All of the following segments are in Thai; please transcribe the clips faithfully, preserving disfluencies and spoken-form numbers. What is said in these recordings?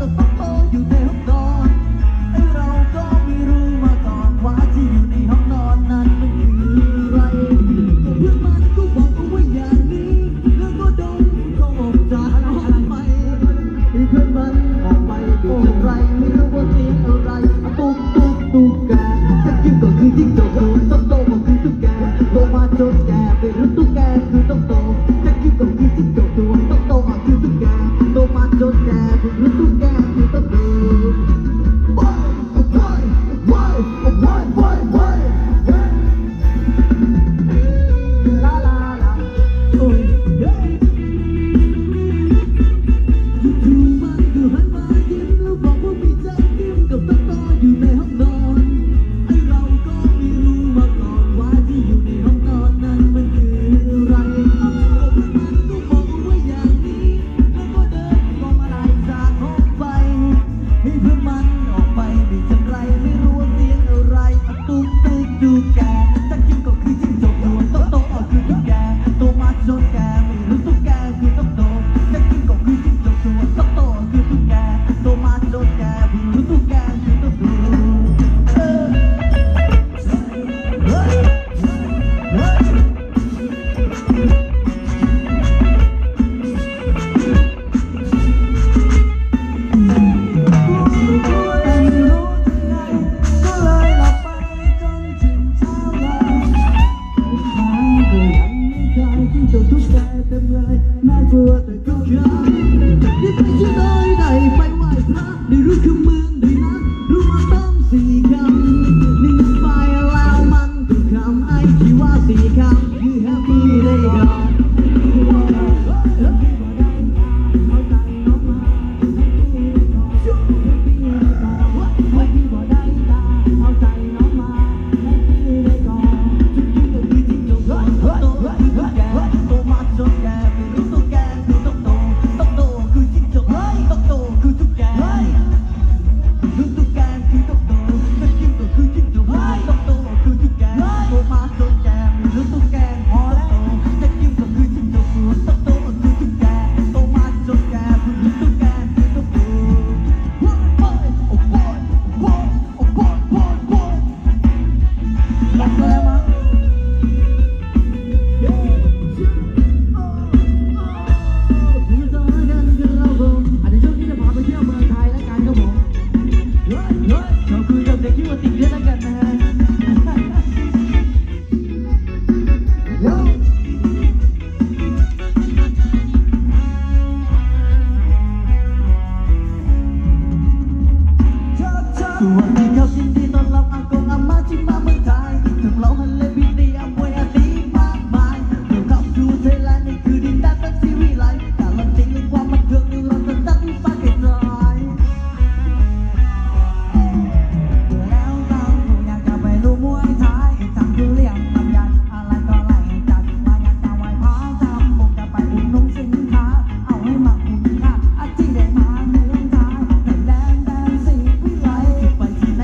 ไ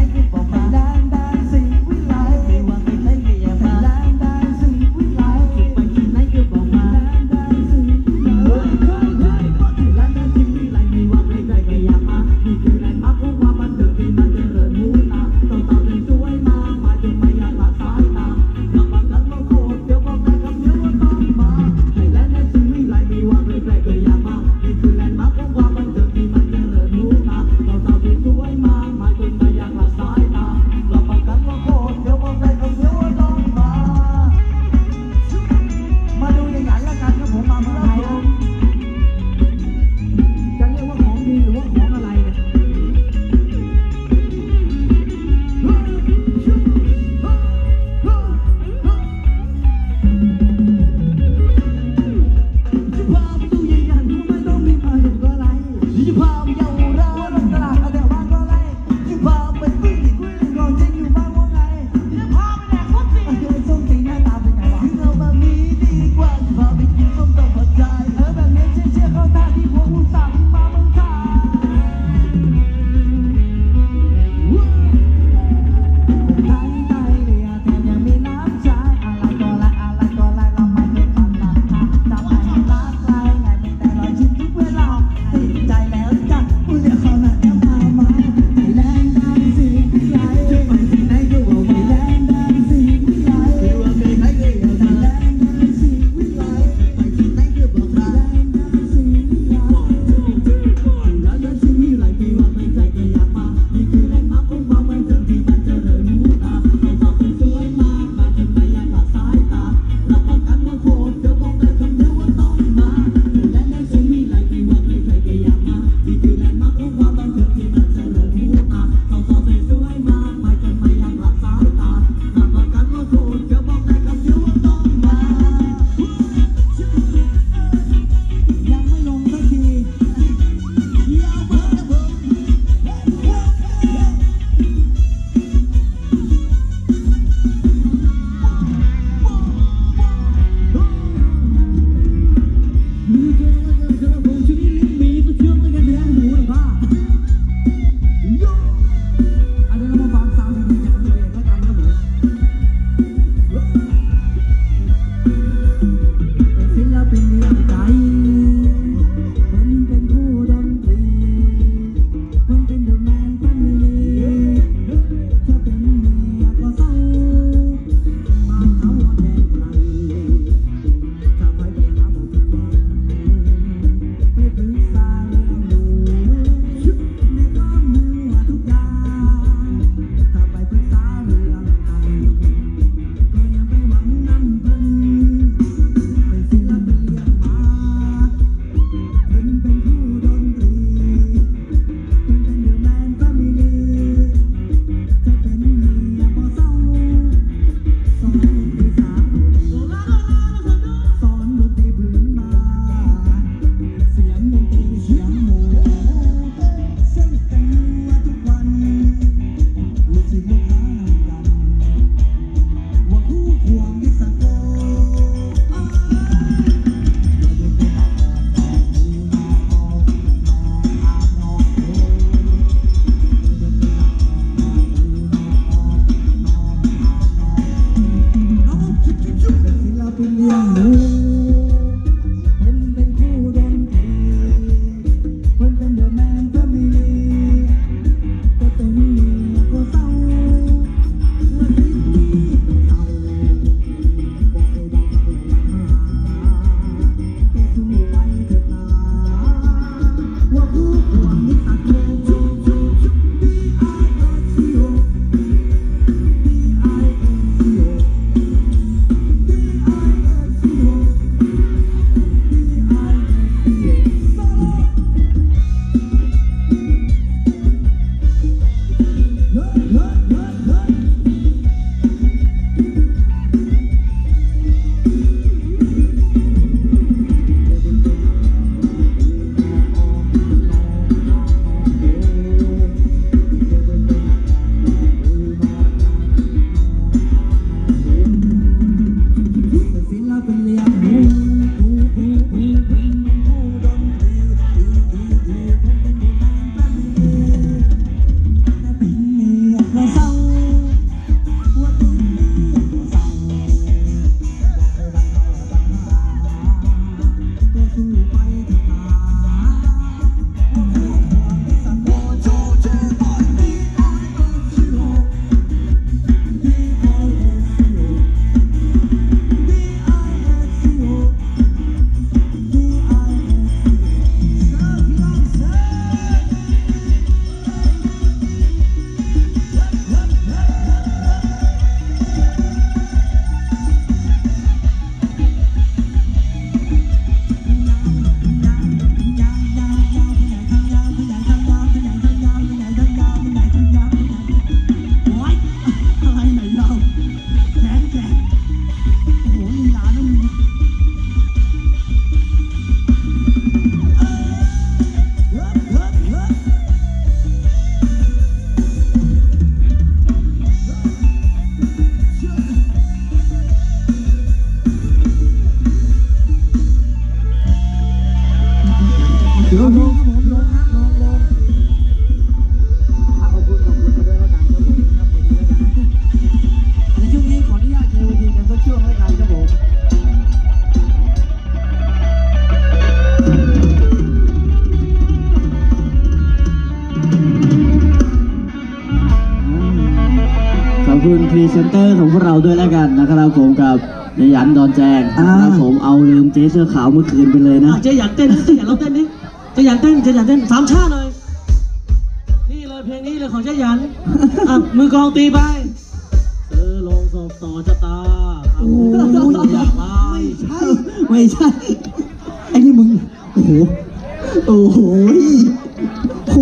คุณพรีเซนเตอร์ของพวกเราด้วยแล้วกันนะครับผมกับเจยันดอนแจงนะครับผมเอาลืมเจ๊เสื้อขาวเมื่อคืนไปเลยนะเจยันเต้นเจยันเราเต้นนี่เจยันเต้นเจยันเต้นสามชาติเลยนี่เลยเพลงนี้เลยของเจยันมือกองตีไปเออลงศพต่อชะตาโอ้ยอย่ามาไม่ใช่ไม่ใช่ไอ้นี่มึงโอ้โหโอ้โหโอ้โห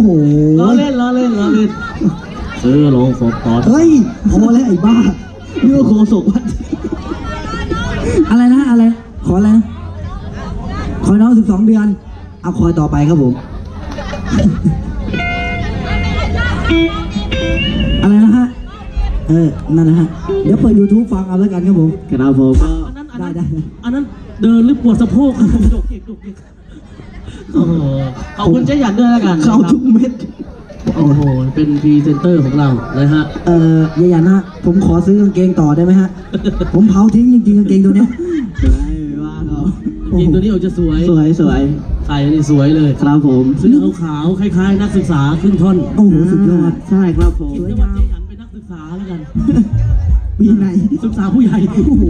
หล้อเล่นล้อเล่นล้อเล่นซื้อลงศพต่อเฮ้ยพอแล้วไอ้บ้าเรื่องโคศกวัดอะไรนะอะไรขออะไรนะขอน้องสิบสองเดือนเอาคอยต่อไปครับผม อะไรนะฮะเออนั่นนะฮะเดี๋ยวเปิด YouTube ฟังเอาแล้วกันครับผมครับผมก็อันนั้นอันได้นั้นได้อันนั้นเดินหรือปวดสะโพกครับผมดกเก็กดกเก็กโอ้โหขอบคุณเจ๊หยันด้วยแล้วกันเข้าทุกเม็ดโอ้โหเป็นพรีเซนเตอร์ของเรานะฮะเอ่อยายานะผมขอซื้อกางเกงต่อได้ไหมฮะ ผมเผาทิ้งจริงๆกางเกงตัวเนี้ยไม่ว่าเขายิงตัวนี้ออกจะสวยสวยสวยใส่นี่สวยเลยครับผมเสื้อขาวๆคล้ายๆ นักศึกษาขึ้นท่อนโอ้โหสุดยอดใช่ครับผมคิดว่าเจ๊หยันเป็นนักศึกษาแล้วกันปีไหนศึกษาผู้ใหญ่โอ้โห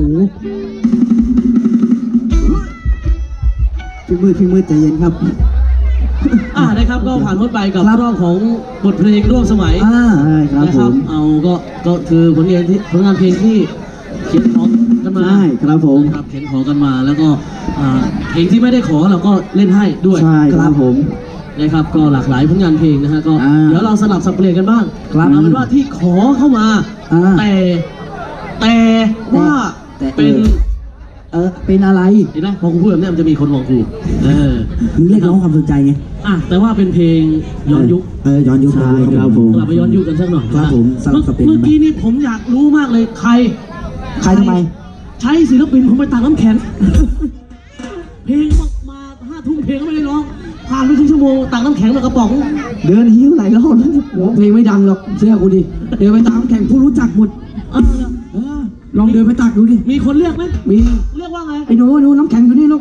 พี่มืดพี่มืดใจเย็นครับอ่านะครับก็ผ่านพ้นไปกับครับรอบของบทเพลงร่วมสมัยอ่าใช่ครับนะผครับมเอาก็ก็คือผลงานที่ผลงานเพลงที่เขียนของกันมาใช่ครับผมนะครับเขียนขอกันมาแล้วก็อ่าเพลงที่ไม่ได้ขอเราก็เล่นให้ด้วยใช่ครับผมนะครับก็หลากหลายผลงานเพลงนะฮะก็อ่าเดี๋ยวเราสลับสับเปลี่ยนกันบ้างครับเอาเป็นว่าที่ขอเข้ามาอ่าแต่แต่ว่าแต่เป็นเออเป็นอะไรเห็นไหมพอกูพูดแบบนี้มันจะมีคนมองกูเออมึงเรียกร้องความสนใจไงอ่ะแต่ว่าเป็นเพลงย้อนยุคเออย้อนยุคใช่ครับผมกลับไปย้อนยุคกันสักหน่อยครับผมสลับสับเปลี่ยนเมื่อกี้นี่ผมอยากรู้มากเลยใครใครทำไมใช้ศิลปินผมไปตักน้ำแข็ง เพลงมามาห้าทุ่มเพลงก็ไม่ได้ร้องผ่านไปครึ่งชั่วโมงตักน้ำแข็งมากระป๋องเดินหิ้วหลายรอบแล้วร้องเพลงไม่ดังหรอกเชื่อกูดิเดินไปตามแข่งผู้รู้จักหมดเออเออลองเดินไปตักดูดิมีคนเรียกไหมมีเรียกว่าไงไอ้หนูไอ้หนูน้ำแข็งอยู่นี่ลูก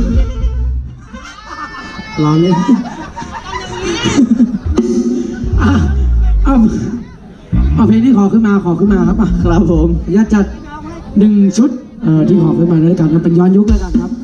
รอเลยอ่ะเอาเอาเพลงที่ขอขึ้นมาขอขึ้นมาครับอ่ะครับผมญาติจัดหนึ่งชุดเอ่อที่ขอขึ้นมาในรายการนั้นเป็นย้อนยุคแล้วกันครับ